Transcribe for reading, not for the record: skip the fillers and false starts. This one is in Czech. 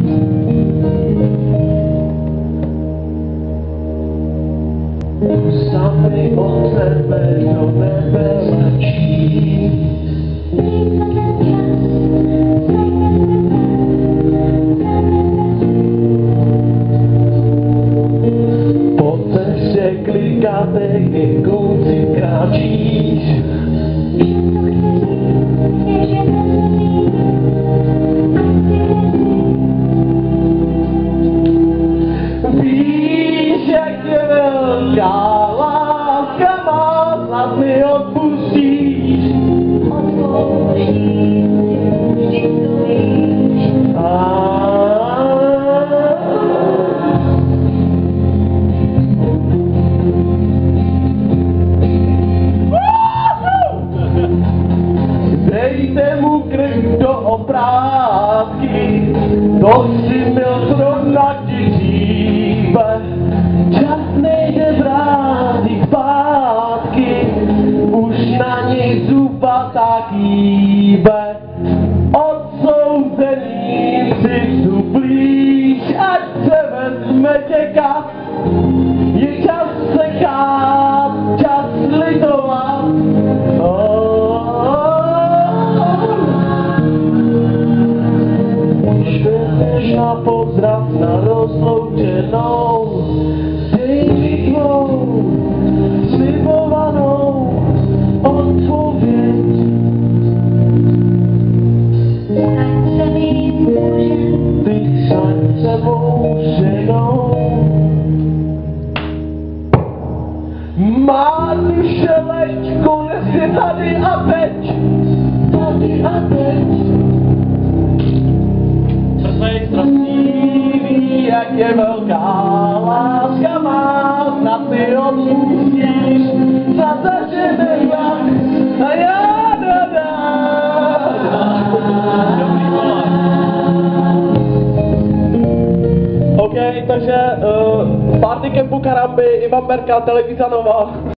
Sami od tebe do nebe lečí. Po cestě klikatej kouci kráčíš. Víš, jak je velká láska má, snad mi odpustíš. Dejte mu krev do oprátky, to si měl srovnat dříve. Čas nejde vrátit zpátky, už na něj zubatá kýbe. Odsouzený přistuplíš, ať se vezme těka. Je čas sekat, čas litovat. Švětneš na pozdrav na rozloučenou. Dej mi tvou slibovanou odpověď. Staň se mým mužem, Ty staň se mou ženou. Má duše leď, konec je tady a teď. Tady a teď. Ví, jak je velká láska má, snad mi odpustíš, za zažené vlak a já dodám. OK, takže Party Campu Karamby, Ivan Berka, Televize Nova.